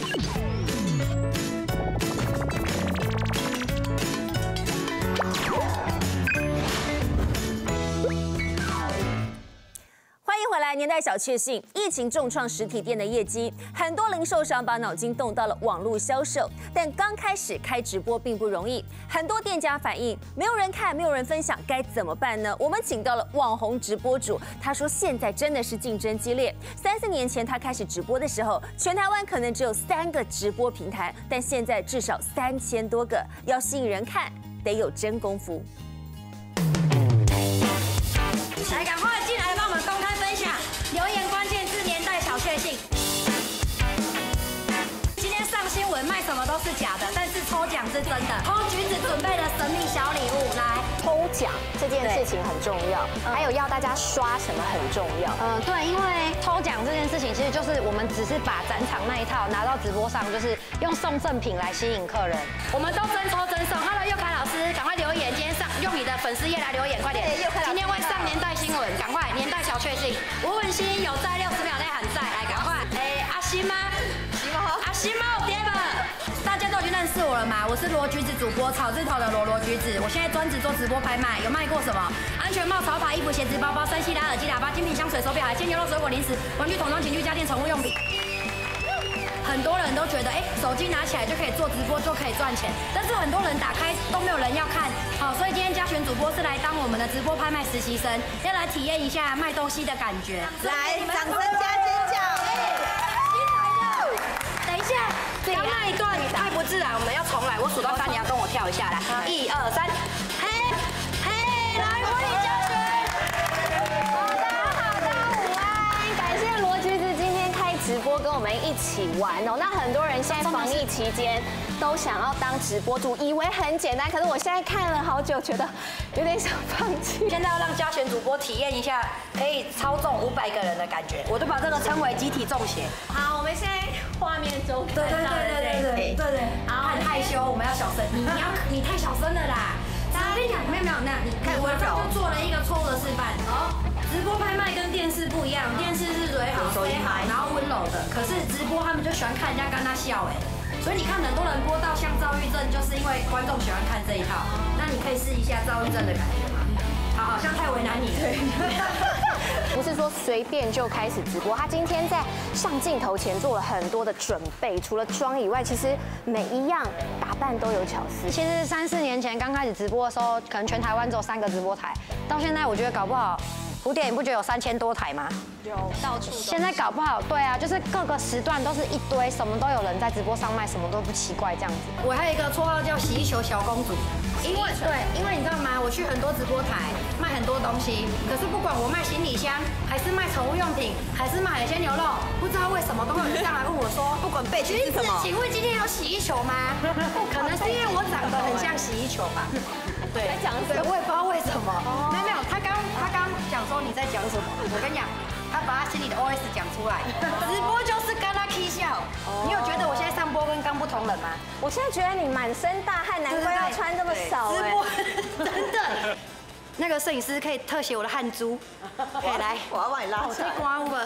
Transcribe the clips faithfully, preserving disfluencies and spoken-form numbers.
年代小确幸，疫情重创实体店的业绩，很多零售商把脑筋动到了网络销售。但刚开始开直播并不容易，很多店家反映没有人看，没有人分享，该怎么办呢？我们请到了网红直播主，他说现在真的是竞争激烈。三四年前他开始直播的时候，全台湾可能只有三个直播平台，但现在至少三千多个，要吸引人看，得有真功夫。 来，赶快进来帮我们公开分享，留言关键字年代小确幸。今天上新闻卖什么都是假的，但是抽奖是真的。偷橘子准备了神秘小礼物，来抽奖这件事情很重要，还有要大家刷什么很重要。 嗯，对，因为抽奖这件事情，其实就是我们只是把展场那一套拿到直播上，就是用送赠品来吸引客人。 我们都真抽真送。Hello， 佑凯老师，赶快留言，今天上用你的粉丝页来留言，快点。今天会上年代新闻，赶快年代小确幸。吴文馨有在六十秒内喊在，来赶快。哎，阿星吗？阿星吗？爹们，大家都已经认识我了嘛？我是罗橘子主播，草字头的罗罗橘子。我现在专职做直播拍卖，有卖过什么？安全帽、潮牌、衣服、鞋子、包包、三 C 拉耳机、喇叭、精品香水、手表、海鲜、牛肉、水果、零食、玩具、童装、情趣家电、宠物用品。很多人都觉得，哎，手机拿起来就可以做直播，就可以赚钱。但是很多人打开都没有人要看，好，所以今天嘉璇主播是来当我们的直播拍卖实习生，要来体验一下卖东西的感觉。 来，掌声加尖叫！ 等一下，刚那一段太不自然，我们要重来。我数到三，你要跟我跳一下来，一二三，嘿，嘿，来欢迎嘉璇。 好的，好的，午安，感谢罗橘子今天开直播跟我们一起玩哦。那很多人现在防疫期间都想要当直播主，以为很简单，可是我现在看了好久，觉得有点想放弃。 现在要让嘉璇主播体验一下可以操纵五百个人的感觉，我就把这个称为集体中邪。 好，我们现在画面中对对对对对对对对，好，很害羞，我们要小声，你你要你太小声了啦。我跟你讲，没有没有，那你看我刚就做了一个错误的示范。哦，直播拍卖跟电视不一样，电视是蕊好、吹好，然后温柔的，可是直播他们就喜欢看人家跟他笑哎。所以你看很多人播到像躁郁症，就是因为观众喜欢看这一套。那你可以试一下躁郁症的感觉吗？好，好像太为难你了。 不是说随便就开始直播，他今天在上镜头前做了很多的准备，除了妆以外，其实每一样打扮都有巧思。 其实三四年前刚开始直播的时候，可能全台湾只有三个直播台，到现在我觉得搞不好。蝴蝶，你不觉得有三千多台吗？ 有，到处。 现在搞不好，对啊，就是各个时段都是一堆，什么都有人在直播上卖，什么都不奇怪这样子。 我还有一个绰号叫洗衣球小公主，因为对，因为你知道吗？我去很多直播台卖很多东西，可是不管我卖行李箱，还是卖宠物用品，还是卖海鲜牛肉，不知道为什么都会有人上来问我说，不管背景是什么，请问今天有洗衣球吗？可能是因为我长得很像洗衣球吧。对，在讲对，我也不知道为什么。没有没有，他刚他刚讲说你在讲什么，我跟你讲，他把他心里的 O S 讲出来。直播就是跟他 K 笑。你有觉得我现在上播跟刚不同人吗？ 我现在觉得你满身大汗，难怪要穿这么少哎。 真的。那个摄影师可以特写我的汗珠，可以来， 我要把你拉起来。 刮我。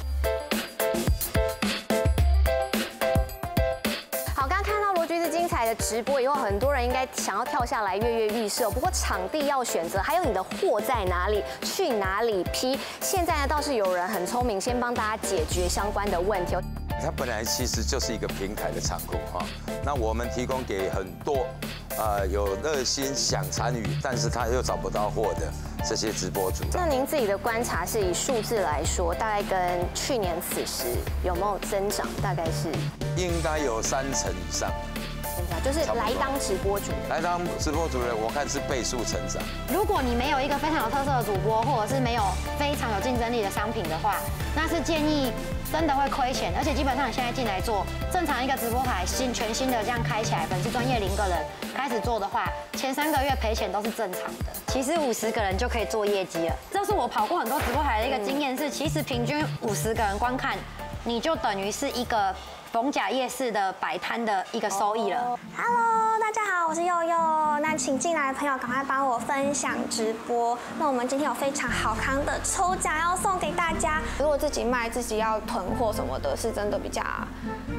精彩的直播以后，很多人应该想要跳下来跃跃欲试。不过场地要选择，还有你的货在哪里，去哪里批。现在呢，倒是有人很聪明，先帮大家解决相关的问题。 它本来其实就是一个平台的仓库哈，那我们提供给很多呃有热心想参与，但是他又找不到货的这些直播主。 那您自己的观察是以数字来说，大概跟去年此时有没有增长？大概是应该有三成以上。 就是来当直播主， 来当直播主人，我看是倍数成长。 如果你没有一个非常有特色的主播，或者是没有非常有竞争力的商品的话，那是建议真的会亏钱。而且基本上你现在进来做，正常一个直播台新全新的这样开起来，粉丝专业零个人开始做的话，前三个月赔钱都是正常的。其实五十个人就可以做业绩了。这是我跑过很多直播台的一个经验是，其实平均五十个人观看，你就等于是一个。逢甲夜市的摆摊的一个收益了。 Hello， 大家好，我是佑佑。那请进来的朋友赶快帮我分享直播。那我们今天有非常好康的抽奖要送给大家。如果自己卖，自己要囤货什么的，是真的比较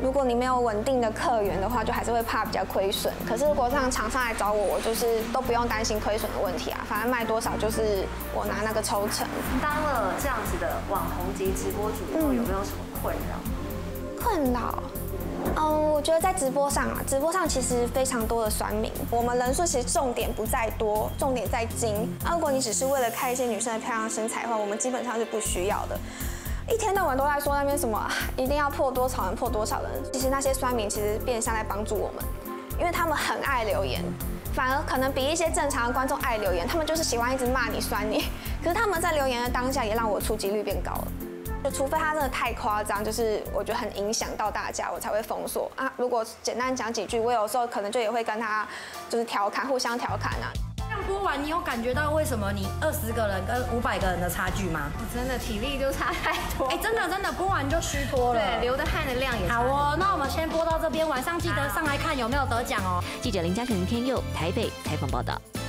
如果你没有稳定的客源的话，就还是会怕比较亏损。可是如果让厂商来找我，我就是都不用担心亏损的问题啊，反正卖多少就是我拿那个抽成。 当了这样子的网红级直播主以后，有没有什么困扰？困扰？嗯，我觉得在直播上啊，直播上其实非常多的酸民。我们人数其实重点不在多，重点在精。啊，如果你只是为了看一些女生的漂亮身材的话，我们基本上是不需要的。一天到晚都在说那边什么一定要破多少人，破多少人。其实那些酸民其实变相在帮助我们，因为他们很爱留言，反而可能比一些正常的观众爱留言。他们就是喜欢一直骂你、酸你，可是他们在留言的当下也让我触及率变高了。就除非他真的太夸张，就是我觉得很影响到大家，我才会封锁啊。如果简单讲几句，我有时候可能就也会跟他就是调侃，互相调侃啊。 这样播完，你有感觉到为什么你二十个人跟五百个人的差距吗？ 我真的体力就差太多。 哎，真的真的播完就虚脱了， 对，流的汗的量也差。 好哦，那我们先播到这边，晚上记得上来看有没有得奖哦。 记者林嘉诚、林天佑台北采访报道。